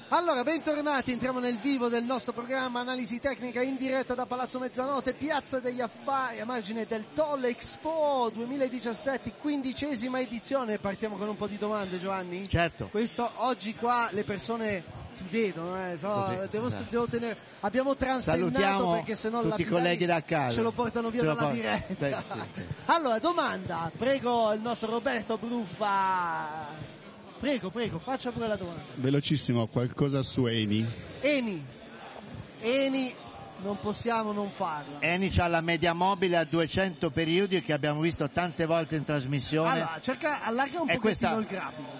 Allora, bentornati, entriamo nel vivo del nostro programma Analisi Tecnica in diretta da Palazzo Mezzanotte, Piazza degli Affari, a margine del Toll Expo 2017, 15ª edizione. Partiamo con un po' di domande, Giovanni? Certo. Questo, oggi qua le persone ti vedono, devo tenere. Abbiamo transennato salutiamo perché sennò tutti i colleghi da casa, ce lo portano via dalla diretta. Sì. Allora, domanda, prego il nostro Roberto Bruffa. Prego, faccia pure la domanda. Velocissimo, qualcosa su Eni. Eni, non possiamo non farla. Eni c'ha la media mobile a 200 periodi che abbiamo visto tante volte in trasmissione. Allora, allarga un pochettino il grafico.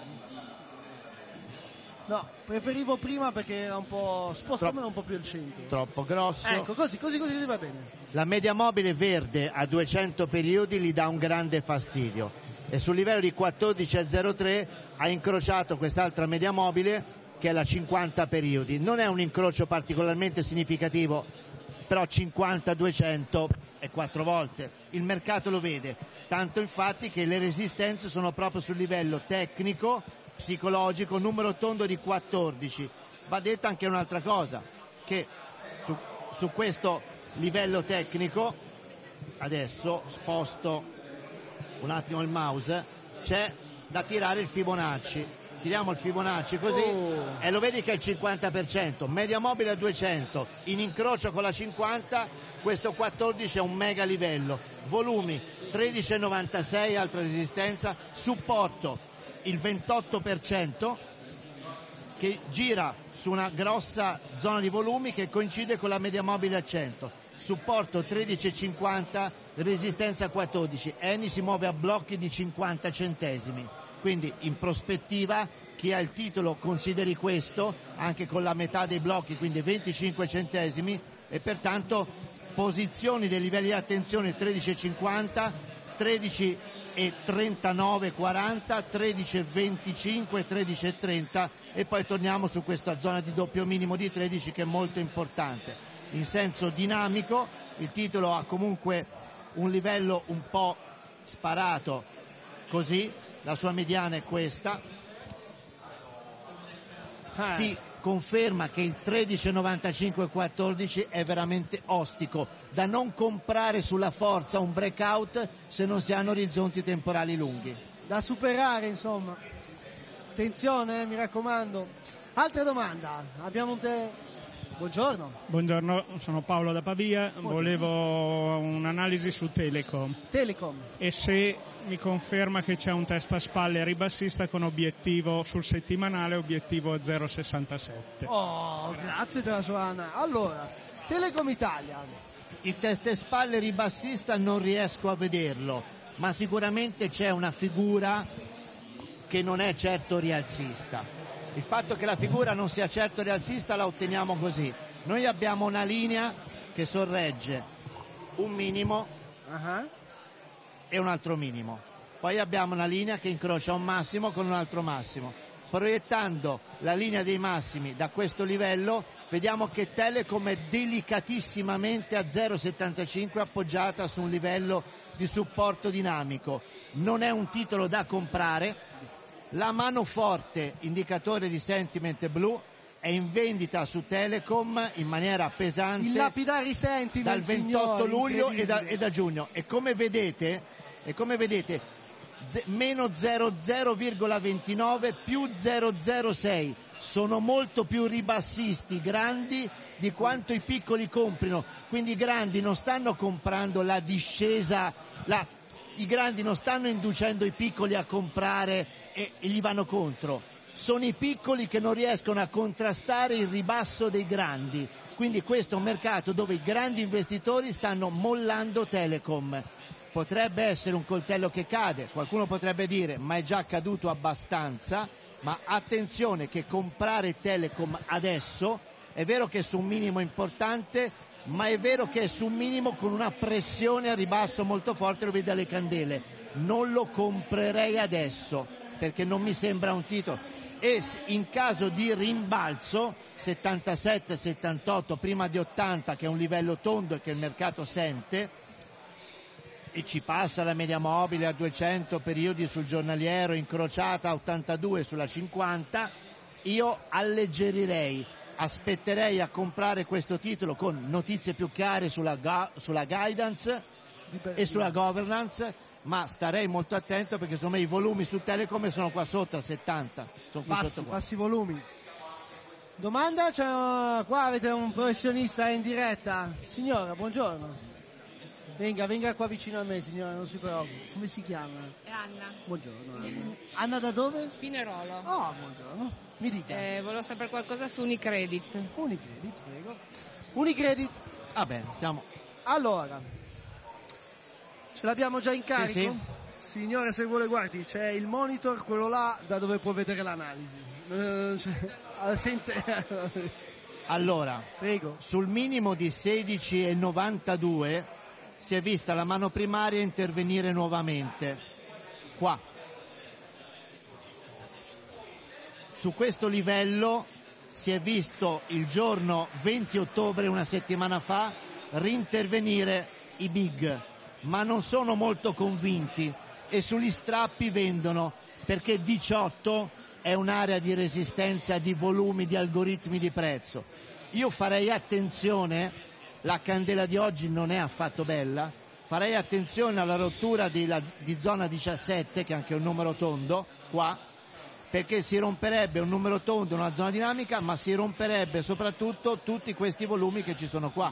No, preferivo prima perché era un po'... spostamelo un po' più al centro. Troppo grosso. Ecco, così va bene. La media mobile verde a 200 periodi gli dà un grande fastidio. E sul livello di 14,03 ha incrociato quest'altra media mobile che è la 50 periodi. Non è un incrocio particolarmente significativo, però 50-200 è 4 volte. Il mercato lo vede, tanto infatti che le resistenze sono proprio sul livello tecnico, psicologico, numero tondo di 14. Va detta anche un'altra cosa, che su questo livello tecnico, adesso sposto un attimo il mouse, c'è da tirare il Fibonacci. Tiriamo il Fibonacci così e lo vedi che è il 50%, media mobile a 200, in incrocio con la 50, questo 14 è un mega livello, volumi 13,96, altra resistenza, supporto il 28% che gira su una grossa zona di volumi che coincide con la media mobile a 100, supporto 13,50, resistenza 14. Eni si muove a blocchi di 50 centesimi, quindi in prospettiva chi ha il titolo consideri questo anche con la metà dei blocchi, quindi 25 centesimi, e pertanto posizioni dei livelli di attenzione 13,50, 13,39,40, 13,25, 13,30 e poi torniamo su questa zona di doppio minimo di 13 che è molto importante. In senso dinamico il titolo ha comunque un livello un po' sparato così, la sua mediana è questa, si conferma che il 13,95-14 è veramente ostico, da non comprare sulla forza un breakout se non si hanno orizzonti temporali lunghi. Da superare, insomma. Attenzione, mi raccomando. Altra domanda, abbiamo Buongiorno. Buongiorno, sono Paolo da Pavia. Buongiorno. Volevo un'analisi su Telecom. E se mi conferma che c'è un testa-spalle ribassista con obiettivo sul settimanale, obiettivo 0,67. Oh, grazie della sua Anna. Allora, Telecom Italia. Il testa-spalle ribassista non riesco a vederlo, ma sicuramente c'è una figura che non è certo rialzista. Il fatto che la figura non sia certo rialzista la otteniamo così. Noi abbiamo una linea che sorregge un minimo e un altro minimo. Poi abbiamo una linea che incrocia un massimo con un altro massimo. Proiettando la linea dei massimi da questo livello, vediamo che Telecom è delicatissimamente a 0,75 appoggiata su un livello di supporto dinamico. Non è un titolo da comprare. La mano forte, indicatore di sentiment blu, è in vendita su Telecom in maniera pesante. Il lapidari sentiment dal 28 luglio e da giugno. E come vedete, meno 0,0,29 più 0,06 sono molto più ribassisti grandi di quanto i piccoli comprino. Quindi i grandi non stanno comprando la discesa, i grandi non stanno inducendo i piccoli a comprare e gli vanno contro. Sono i piccoli che non riescono a contrastare il ribasso dei grandi. Quindi questo è un mercato dove i grandi investitori stanno mollando Telecom. Potrebbe essere un coltello che cade, qualcuno potrebbe dire ma è già caduto abbastanza, ma attenzione che comprare Telecom adesso è vero che è su un minimo importante, ma è vero che è su un minimo con una pressione a ribasso molto forte, lo vede dalle candele. Non lo comprerei adesso perché non mi sembra un titolo, e in caso di rimbalzo 77-78 prima di 80, che è un livello tondo e che il mercato sente, e ci passa la media mobile a 200 periodi sul giornaliero incrociata a 82 sulla 50, io alleggerirei, aspetterei a comprare questo titolo con notizie più chiare sulla guidance e sulla governance, ma starei molto attento perché secondo me i volumi su Telecom sono qua sotto a 70. Bassi volumi. Domanda? Qua avete un professionista in diretta. Signora, buongiorno. Venga qua vicino a me, signora, non si preoccupi. Come si chiama? È Anna. Buongiorno, Anna. Anna da dove? Pinerolo. Oh, buongiorno. Mi dica. Volevo sapere qualcosa su Unicredit. Unicredit, prego. Unicredit. Va bene, stiamo. Allora, ce l'abbiamo già in carico? Sì. Signore, se vuole, guardi, c'è il monitor, quello là, da dove può vedere l'analisi. Sente. Allora, prego. Sul minimo di 16,92 si è vista la mano primaria intervenire nuovamente. Qua. Su questo livello si è visto il giorno 20 ottobre, una settimana fa, rintervenire i big, ma non sono molto convinti e sugli strappi vendono, perché 18 è un'area di resistenza di volumi, di algoritmi di prezzo. Io farei attenzione, la candela di oggi non è affatto bella, farei attenzione alla rottura di zona 17, che è anche un numero tondo, qua, perché si romperebbe un numero tondo, una zona dinamica, ma si romperebbe soprattutto tutti questi volumi che ci sono qua.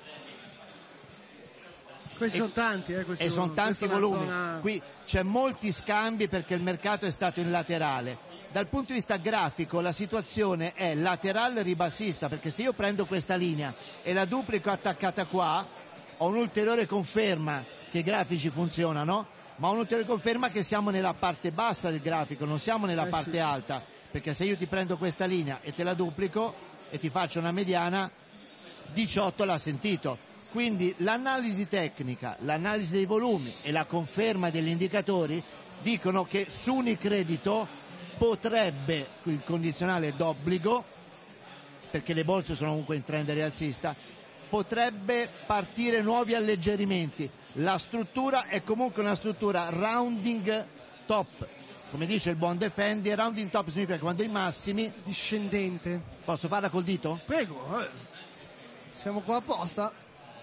Questi sono tanti, e sono tanti volumi. Qui c'è molti scambi perché il mercato è stato in laterale. Dal punto di vista grafico la situazione è laterale ribassista, perché se io prendo questa linea e la duplico attaccata qua, ho un'ulteriore conferma che i grafici funzionano, ma un'ulteriore conferma che siamo nella parte bassa del grafico, non siamo nella parte alta, perché se io ti prendo questa linea e te la duplico e ti faccio una mediana, 18 l'ha sentito. Quindi l'analisi tecnica, l'analisi dei volumi e la conferma degli indicatori dicono che su Unicredito potrebbe, il condizionale d'obbligo, perché le borse sono comunque in trend rialzista, potrebbe partire nuovi alleggerimenti. La struttura è comunque una struttura rounding top, come dice il buon Defendi. Rounding top significa quando i massimi discendente. Posso farla col dito? Prego, siamo qua apposta.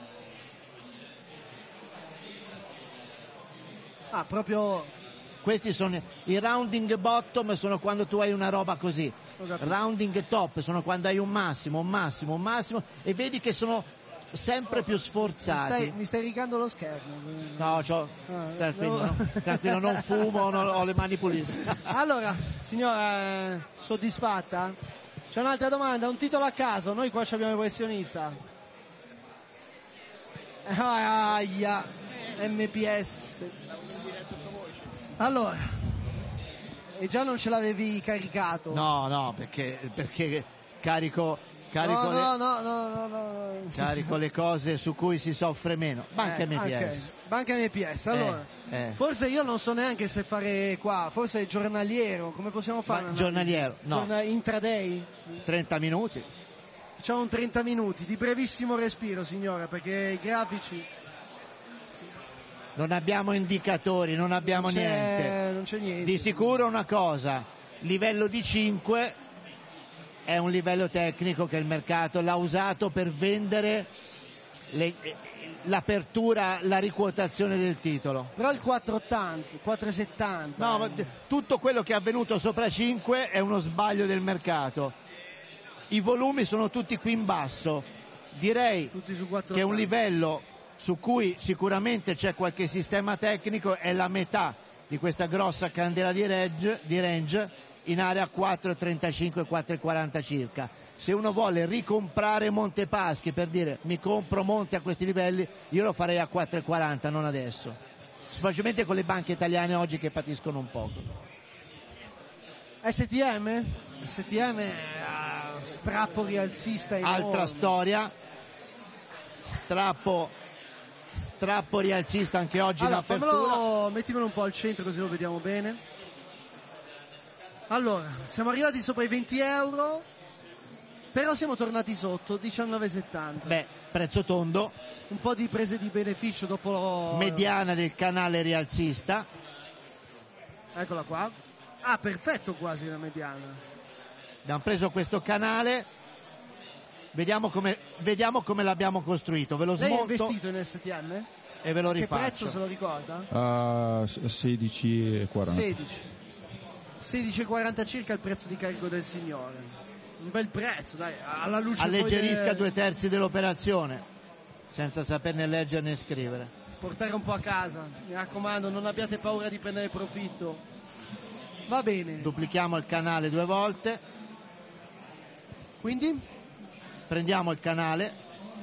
Proprio questi sono i rounding bottom, sono quando tu hai una roba così. Rounding top sono quando hai un massimo e vedi che sono sempre più sforzati. Mi stai rigando lo schermo. No, tranquillo, non fumo, ho le mani pulite. Allora, signora, soddisfatta? C'è un'altra domanda, un titolo a caso, noi qua abbiamo il professionista. Aia, MPS. Allora, e già non ce l'avevi caricato? No, perché carico carico le cose su cui si soffre meno. Banca MPS. Banca MPS, allora. Forse io non so neanche se fare qua, forse è giornaliero, come possiamo fare? Giornaliero, no. Intraday? 30 minuti. Facciamo un 30 minuti di brevissimo respiro, signora, perché i grafici... Non abbiamo indicatori, non abbiamo niente. Non c'è niente. Di sicuro una cosa, livello di 5 è un livello tecnico che il mercato l'ha usato per vendere l'apertura, la riquotazione del titolo. Però il 4,80, 4,70. No, ma tutto quello che è avvenuto sopra 5 è uno sbaglio del mercato. I volumi sono tutti qui in basso. Direi che un livello su cui sicuramente c'è qualche sistema tecnico è la metà di questa grossa candela di range in area 4,35, 4,40 circa. Se uno vuole ricomprare Montepaschi, per dire mi compro Monte a questi livelli, io lo farei a 4,40, non adesso, semplicemente con le banche italiane oggi che patiscono un poco. STM strappo rialzista enorme. Altra storia, strappo rialzista anche oggi in apertura. Mettimelo un po' al centro così lo vediamo bene. Allora, siamo arrivati sopra i 20 euro, però siamo tornati sotto, 19,70. Beh, prezzo tondo. Un po' di prese di beneficio dopo... Mediana del canale rialzista. Eccola qua. Perfetto quasi la mediana. Abbiamo preso questo canale, vediamo come l'abbiamo costruito. Ve lo smonto. Lei è investito in STM? E ve lo rifaccio. Che prezzo se lo ricorda? 16,40. 16,40 circa il prezzo di carico del signore. Un bel prezzo, dai, alla luce. Alleggerisca 2/3 dell'operazione, senza saperne leggere né scrivere. Portare un po' a casa, mi raccomando, non abbiate paura di prendere profitto. Va bene. Duplichiamo il canale 2 volte. Quindi? Prendiamo il canale.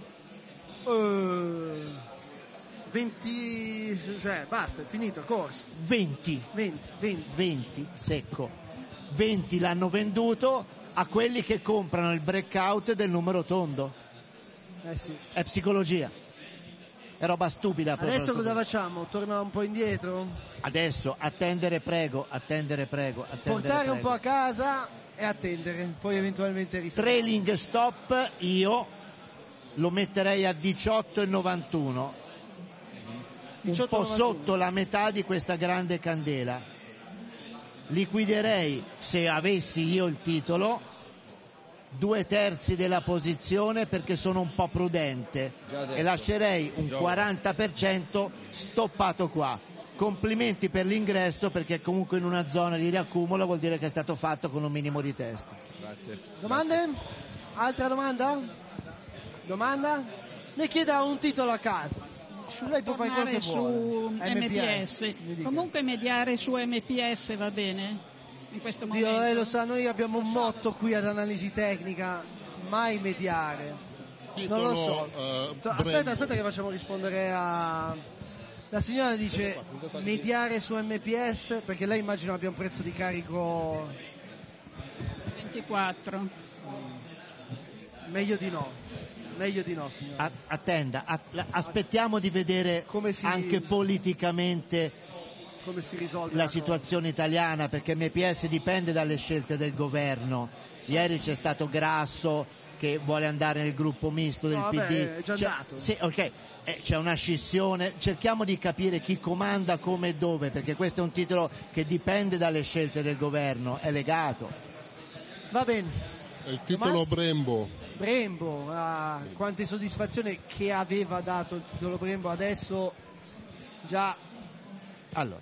20, cioè basta, è finito, corso. 20 secco. 20 l'hanno venduto a quelli che comprano il breakout del numero tondo. Sì. È psicologia, è roba stupida. Adesso cosa facciamo? Torna un po' indietro? Adesso attendere prego. Portare un po' a casa e attendere, poi eventualmente risalire. Trailing stop io lo metterei a 18,91, un po' sotto la metà di questa grande candela. Liquiderei, se avessi io il titolo, 2/3 della posizione perché sono un po' prudente e lascerei un 40% stoppato qua. Complimenti per l'ingresso, perché comunque in una zona di riaccumulo vuol dire che è stato fatto con un minimo di testa. Grazie. Domande? Altra domanda? Ne chieda un titolo a caso. Lei può fare quello che su MPS. Comunque mediare su MPS va bene in questo momento. Dio, lei lo sa, noi abbiamo un motto qui ad Analisi Tecnica: mai mediare. Non lo so. Aspetta che facciamo rispondere a... La signora dice mediare su MPS perché lei immagino abbia un prezzo di carico 24. Meglio di no, signora. Attenda, aspettiamo di vedere anche politicamente come si risolve la situazione italiana, perché MPS dipende dalle scelte del governo. Ieri c'è stato Grasso che vuole andare nel gruppo misto del PD. È già andato. Sì, ok. C'è una scissione, cerchiamo di capire chi comanda come e dove, perché questo è un titolo che dipende dalle scelte del governo, è legato. Va bene. Il titolo Brembo, quante soddisfazioni che aveva dato il titolo Brembo, adesso già. Allora,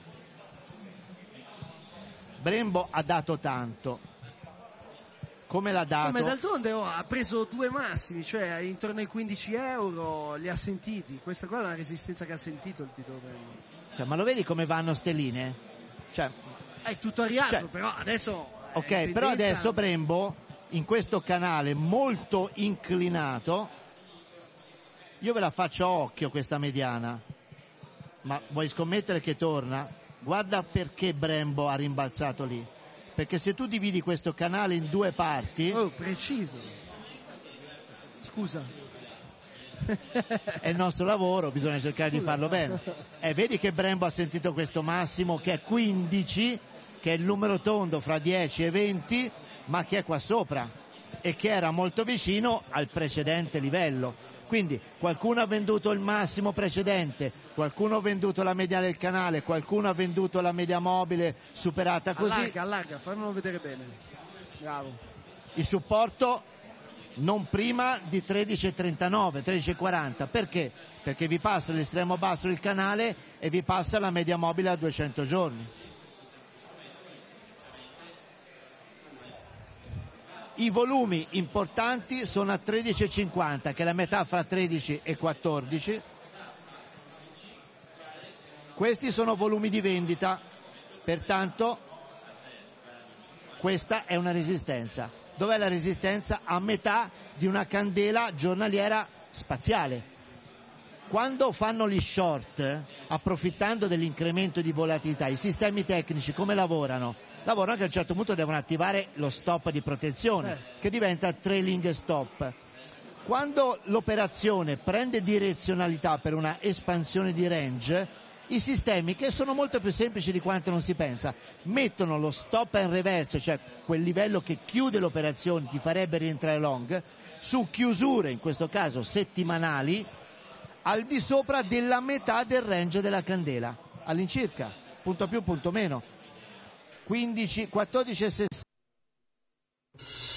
Brembo ha dato tanto. Come l'ha dato? Come d'altronde ha preso 2 massimi, cioè intorno ai 15 euro, li ha sentiti. Questa qua è una resistenza che ha sentito il titolo Brembo. Ma lo vedi come vanno ste linee? Cioè, è tutto a rialzo, però adesso. Ok, però adesso Brembo, in questo canale molto inclinato, io ve la faccio a occhio questa mediana, ma vuoi scommettere che torna? Guarda perché Brembo ha rimbalzato lì. Perché se tu dividi questo canale in 2 parti... Oh, preciso. Scusa. È il nostro lavoro, bisogna cercare di farlo bene. Vedi che Brembo ha sentito questo massimo che è 15, che è il numero tondo fra 10 e 20, ma che è qua sopra e che era molto vicino al precedente livello. Quindi qualcuno ha venduto il massimo precedente, qualcuno ha venduto la media del canale, qualcuno ha venduto la media mobile superata così. Allarga, fammelo vedere bene. Bravo. Il supporto non prima di 13,39, 13,40. Perché? Perché vi passa l'estremo basso del canale e vi passa la media mobile a 200 giorni. I volumi importanti sono a 13,50, che è la metà fra 13 e 14. Questi sono volumi di vendita, pertanto questa è una resistenza. Dov'è la resistenza? A metà di una candela giornaliera spaziale. Quando fanno gli short, approfittando dell'incremento di volatilità, i sistemi tecnici come lavorano? Lavorano che a un certo punto devono attivare lo stop di protezione, che diventa trailing stop. Quando l'operazione prende direzionalità per una espansione di range, i sistemi, che sono molto più semplici di quanto non si pensa, mettono lo stop and reverse, cioè quel livello che chiude l'operazione, ti farebbe rientrare long, su chiusure, in questo caso settimanali, al di sopra della metà del range della candela, all'incirca, punto più, punto meno. 14,60.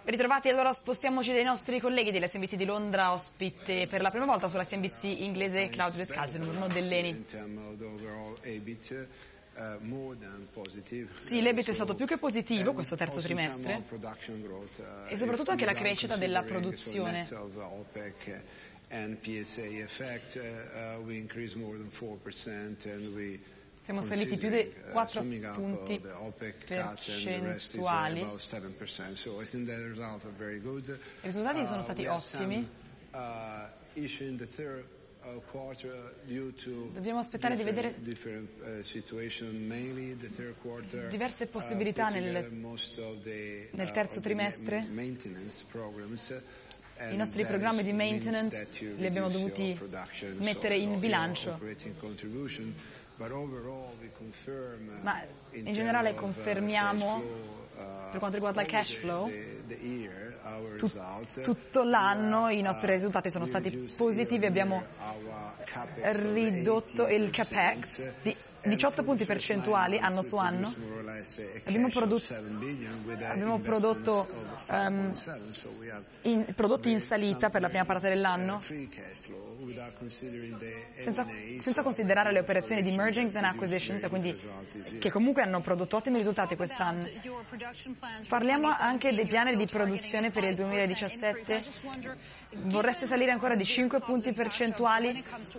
Ritrovati, allora spostiamoci dai nostri colleghi dell'SNBC di Londra, ospite per la prima volta sulla CNBC inglese Claudio Descalzi, numero 1 dell'ENI. Sì, l'EBIT è stato più che positivo questo terzo trimestre e soprattutto anche la crescita della produzione. Siamo saliti più di 4 punti percentuali. I risultati sono stati ottimi. Dobbiamo aspettare di vedere diverse possibilità nel terzo trimestre. I nostri programmi di maintenance li abbiamo dovuti mettere in bilancio. Ma in generale confermiamo, per quanto riguarda il cash flow, tutto l'anno i nostri risultati sono stati positivi, abbiamo ridotto il capex di 18 punti percentuali anno su anno, abbiamo prodotto prodotti in salita per la prima parte dell'anno, senza considerare le operazioni di mergings and acquisitions, quindi che comunque hanno prodotto ottimi risultati quest'anno. Parliamo anche dei piani di produzione per il 2017. Vorreste salire ancora di 5 punti percentuali?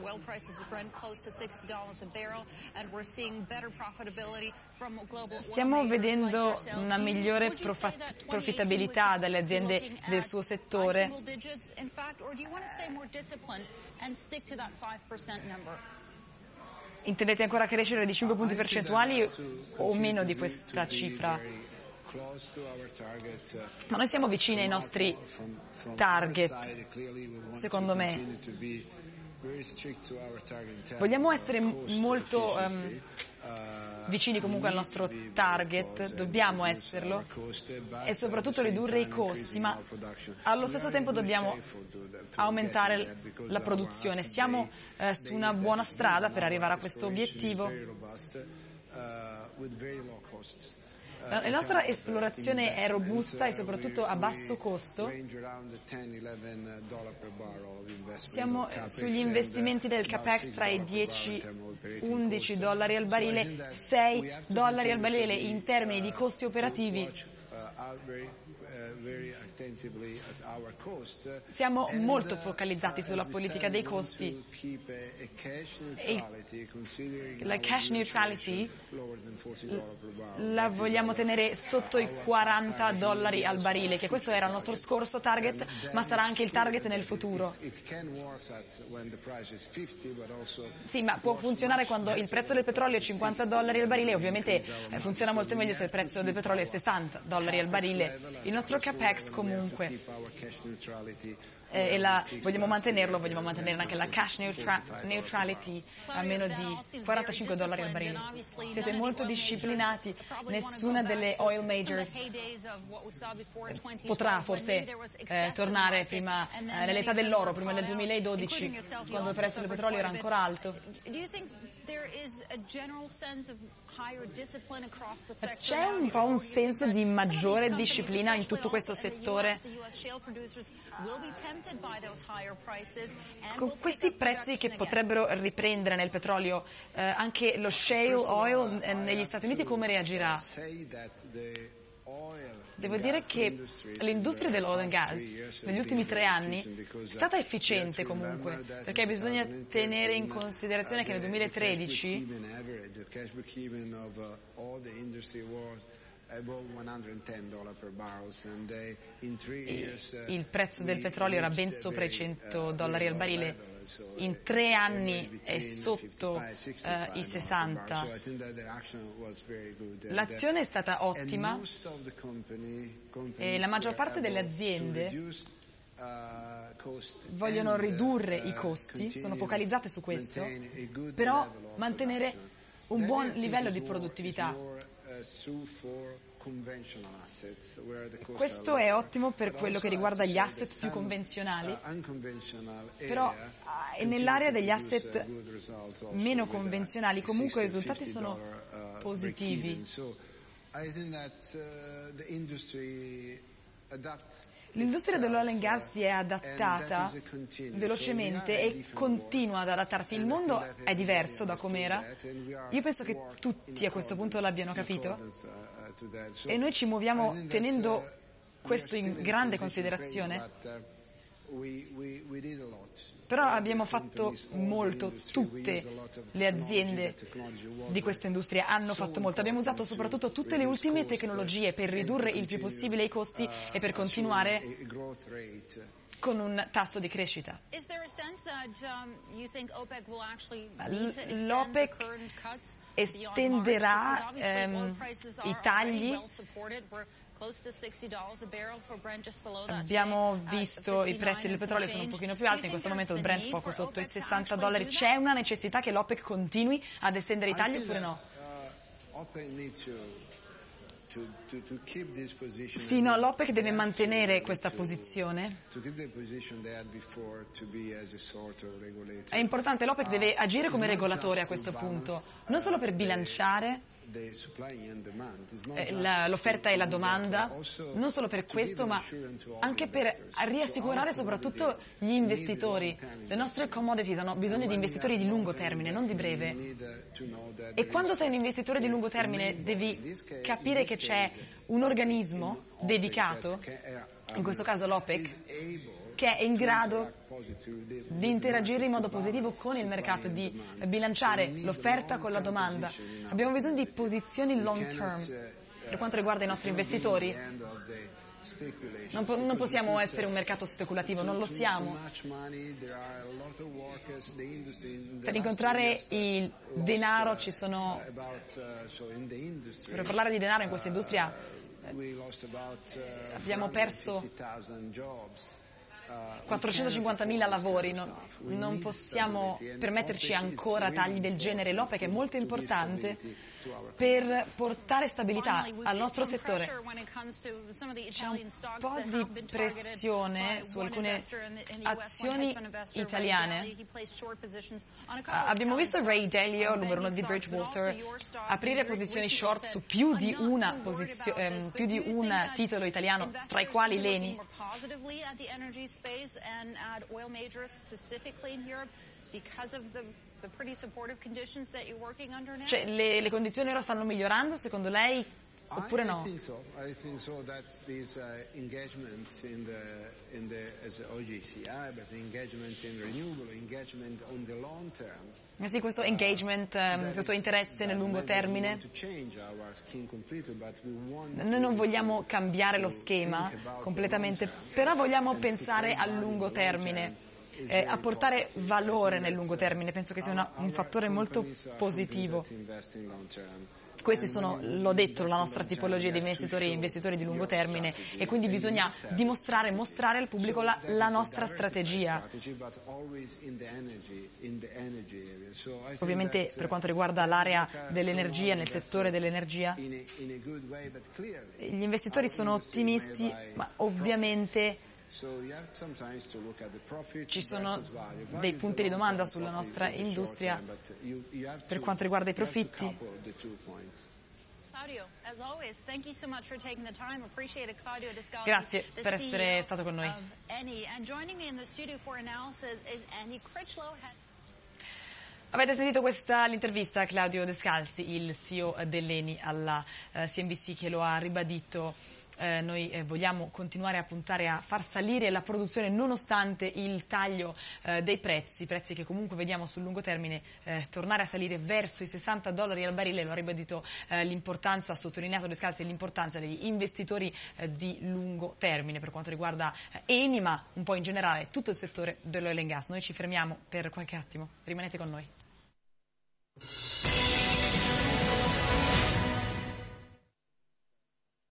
Stiamo vedendo una migliore profittabilità dalle aziende del suo settore. Intendete ancora crescere di 5 punti percentuali o meno di questa cifra? Ma noi siamo vicini ai nostri target, secondo me. Vogliamo essere molto vicini comunque al nostro target, dobbiamo esserlo, e soprattutto ridurre i costi, ma allo stesso tempo dobbiamo aumentare la produzione. Siamo su una buona strada per arrivare a questo obiettivo. La nostra esplorazione è robusta e soprattutto a basso costo. Siamo sugli investimenti del capex tra i 10 e 11 dollari al barile, 6 dollari al barile in termini di costi operativi. Siamo molto focalizzati sulla politica dei costi e la cash neutrality la vogliamo tenere sotto i 40 dollari al barile, che questo era il nostro scorso target, ma sarà anche il target nel futuro. Sì, ma può funzionare quando il prezzo del petrolio è 50 dollari al barile, ovviamente funziona molto meglio se il prezzo del petrolio è 60 dollari al barile. Il nostro capex comunque vogliamo mantenere anche la cash neutrality a meno di 45 dollari al barile. Siete molto disciplinati, nessuna delle oil majors potrà forse tornare prima nell'età dell'oro, prima del 2012, quando il prezzo del petrolio era ancora alto. C'è un po' un senso di maggiore disciplina in tutto questo settore. Con questi prezzi che potrebbero riprendere nel petrolio, anche lo shale oil negli Stati Uniti come reagirà? Devo dire che l'industria dell'oil and gas negli ultimi 3 anni è stata efficiente comunque, perché bisogna tenere in considerazione che nel 2013 il prezzo del petrolio era ben sopra i 100 dollari al barile, in 3 anni è sotto i 60. L'azione è stata ottima e la maggior parte delle aziende vogliono ridurre i costi, sono focalizzate su questo, però mantenere un buon livello di produttività. Questo è ottimo per quello che riguarda gli asset più convenzionali, però nell'area degli asset meno convenzionali comunque i risultati sono positivi. L'industria dell'oil and gas si è adattata velocemente e continua ad adattarsi. Il mondo è diverso da com'era. Io penso che tutti a questo punto l'abbiano capito e noi ci muoviamo tenendo questo in grande considerazione. Però abbiamo fatto molto, tutte le aziende di questa industria hanno fatto molto. Abbiamo usato soprattutto tutte le ultime tecnologie per ridurre il più possibile i costi e per continuare con un tasso di crescita. L'OPEC estenderà i tagli. Abbiamo visto i prezzi del petrolio sono un pochino più alti, in questo momento il Brent poco sotto i $60. C'è una necessità che l'OPEC continui ad estendere i tagli oppure no? Sì, no, l'OPEC deve mantenere questa posizione. È importante, l'OPEC deve agire come regolatore a questo punto, non solo per bilanciare l'offerta e la domanda, non solo per questo, ma anche per riassicurare soprattutto gli investitori. Le nostre commodities hanno bisogno di investitori di lungo termine, non di breve. E quando sei un investitore di lungo termine devi capire che c'è un organismo dedicato, in questo caso l'OPEC, che è in grado di interagire in modo positivo con il mercato, di bilanciare l'offerta con la domanda. Abbiamo bisogno di posizioni long term. Per quanto riguarda i nostri investitori, non possiamo essere un mercato speculativo, non lo siamo. Per incontrare il denaro ci sono... Per parlare di denaro in questa industria abbiamo perso 450.000 lavori, non possiamo permetterci ancora tagli del genere. L'OPEC è molto importante per portare stabilità al nostro settore. C'è un po' di pressione su alcune azioni italiane. Abbiamo visto Ray Dalio, numero 1 di Bridgewater, aprire posizioni short su più di un titolo italiano, tra i quali l'Eni. Cioè, le condizioni ora stanno migliorando secondo lei oppure no? Sì, questo engagement, questo interesse nel lungo termine. Noi non vogliamo cambiare lo schema completamente, però vogliamo pensare a lungo termine. Apportare valore nel lungo termine, penso che sia un fattore molto positivo. Questi sono, l'ho detto, la nostra tipologia di investitori di lungo termine, e quindi bisogna mostrare al pubblico la nostra strategia. Ovviamente per quanto riguarda l'area dell'energia, nel settore dell'energia, gli investitori sono ottimisti, ma ovviamente ci sono dei punti di domanda sulla nostra industria per quanto riguarda i profitti. Grazie per essere stato con noi. Avete sentito l'intervista a Claudio Descalzi, il CEO dell'Eni, alla CNBC, che lo ha ribadito. Noi vogliamo continuare a puntare a far salire la produzione nonostante il taglio dei prezzi che comunque vediamo sul lungo termine tornare a salire verso i $60 al barile. Lo ha ribadito l'importanza, ha sottolineato Descalzi, l'importanza degli investitori di lungo termine per quanto riguarda Eni, ma un po' in generale tutto il settore dell'oil and gas. Noi ci fermiamo per qualche attimo, rimanete con noi.